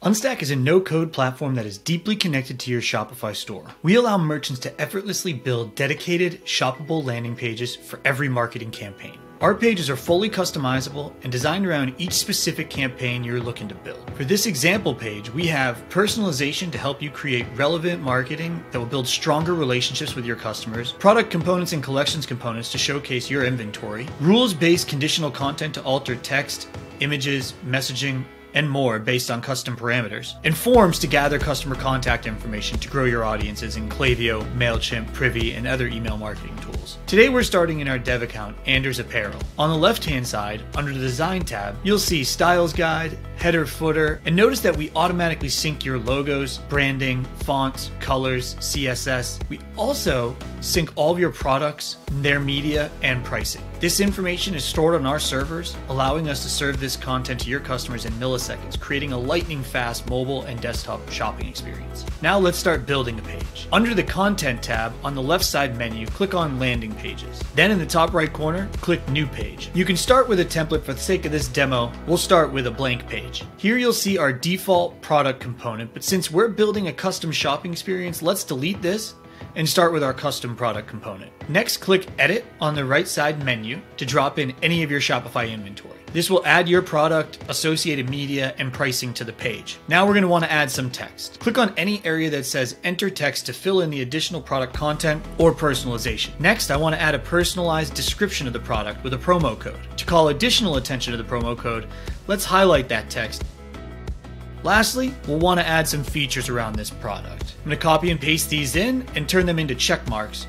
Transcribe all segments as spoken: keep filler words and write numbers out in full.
Unstack is a no-code platform that is deeply connected to your Shopify store. We allow merchants to effortlessly build dedicated, shoppable landing pages for every marketing campaign. Our pages are fully customizable and designed around each specific campaign you're looking to build. For this example page, we have personalization to help you create relevant marketing that will build stronger relationships with your customers, product components and collections components to showcase your inventory, rules-based conditional content to alter text, images, messaging, and more based on custom parameters, and forms to gather customer contact information to grow your audiences in Klaviyo, MailChimp, Privy, and other email marketing tools. Today we're starting in our dev account, Anders Apparel. On the left-hand side, under the Design tab, you'll see Styles Guide, Header, Footer, and notice that we automatically sync your logos, branding, fonts, colors, C S S. We also sync all of your products, their media, and pricing. This information is stored on our servers, allowing us to serve this content to your customers in milliseconds, creating a lightning-fast mobile and desktop shopping experience. Now let's start building a page. Under the Content tab, on the left side menu, click on Landing Pages. Then in the top right corner, click New Page. You can start with a template. For the sake of this demo, we'll start with a blank page. Here you'll see our default product component, but since we're building a custom shopping experience, let's delete this and start with our custom product component. Next, click Edit on the right side menu to drop in any of your Shopify inventory. This will add your product, associated media, and pricing to the page. Now we're going to want to add some text. Click on any area that says Enter Text to fill in the additional product content or personalization. Next, I want to add a personalized description of the product with a promo code. To call additional attention to the promo code, let's highlight that text. Lastly, we'll want to add some features around this product. I'm going to copy and paste these in and turn them into check marks.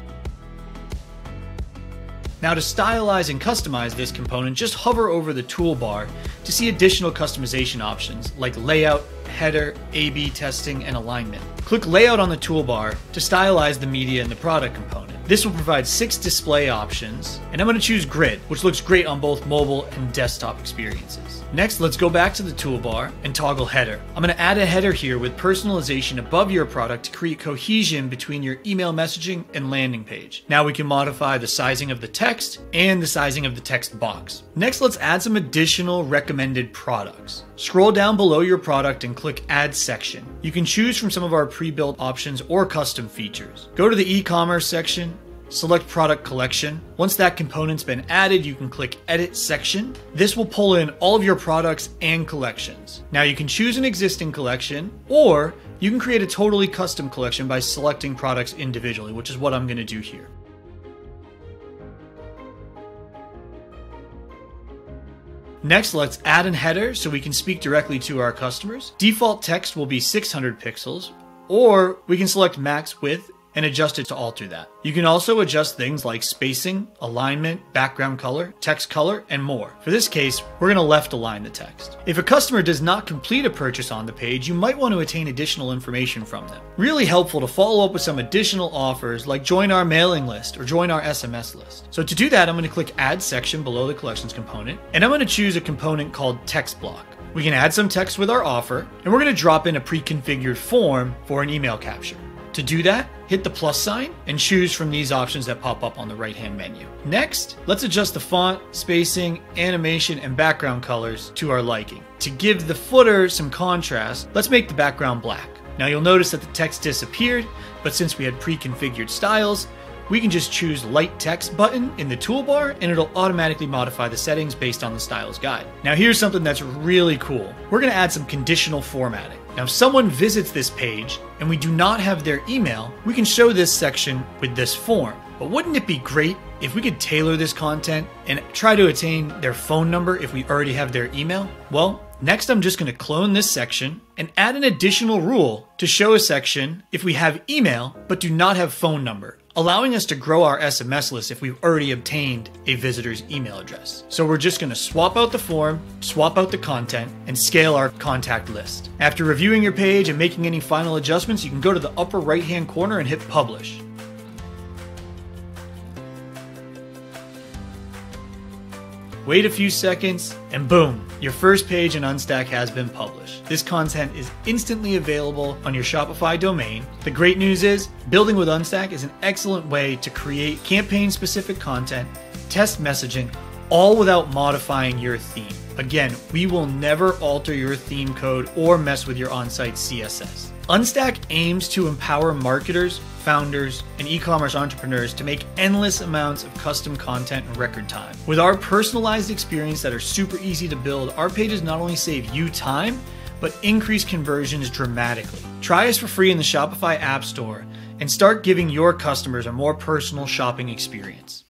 Now to stylize and customize this component, just hover over the toolbar to see additional customization options like layout, header, A B testing, and alignment. Click Layout on the toolbar to stylize the media in the product component. This will provide six display options, and I'm going to choose Grid, which looks great on both mobile and desktop experiences. Next, let's go back to the toolbar and toggle Header. I'm going to add a header here with personalization above your product to create cohesion between your email messaging and landing page. Now we can modify the sizing of the text and the sizing of the text box. Next, let's add some additional recommended products. Scroll down below your product and click Add Section. You can choose from some of our pre-built options or custom features. Go to the e-commerce section, select Product Collection. Once that component's been added, you can click Edit Section. This will pull in all of your products and collections. Now you can choose an existing collection, or you can create a totally custom collection by selecting products individually, which is what I'm going to do here. Next, let's add a header so we can speak directly to our customers. Default text will be six hundred pixels, or we can select max width and adjust it to alter that. You can also adjust things like spacing, alignment, background color, text color, and more. For this case, we're going to left align the text. If a customer does not complete a purchase on the page, you might want to attain additional information from them. Really helpful to follow up with some additional offers like join our mailing list or join our S M S list. So to do that, I'm going to click Add Section below the Collections component, and I'm going to choose a component called Text Block. We can add some text with our offer, and we're going to drop in a pre-configured form for an email capture. To do that, hit the plus sign and choose from these options that pop up on the right-hand menu. Next, let's adjust the font, spacing, animation, and background colors to our liking. To give the footer some contrast, let's make the background black. Now you'll notice that the text disappeared, but since we had pre-configured styles, we can just choose Light Text button in the toolbar and it'll automatically modify the settings based on the styles guide. Now here's something that's really cool. We're going to add some conditional formatting. Now if someone visits this page and we do not have their email, we can show this section with this form. But wouldn't it be great if we could tailor this content and try to attain their phone number if we already have their email? Well, next I'm just going to clone this section and add an additional rule to show a section if we have email but do not have phone number, allowing us to grow our S M S list if we've already obtained a visitor's email address. So we're just going to swap out the form, swap out the content, and scale our contact list. After reviewing your page and making any final adjustments, you can go to the upper right-hand corner and hit Publish. Wait a few seconds, and boom, your first page in Unstack has been published. This content is instantly available on your Shopify domain. The great news is, building with Unstack is an excellent way to create campaign-specific content, test messaging, all without modifying your theme. Again, we will never alter your theme code or mess with your on-site C S S. Unstack aims to empower marketers, founders, and e-commerce entrepreneurs to make endless amounts of custom content in record time. With our personalized experience that are super easy to build, our pages not only save you time, but increase conversions dramatically. Try us for free in the Shopify App Store and start giving your customers a more personal shopping experience.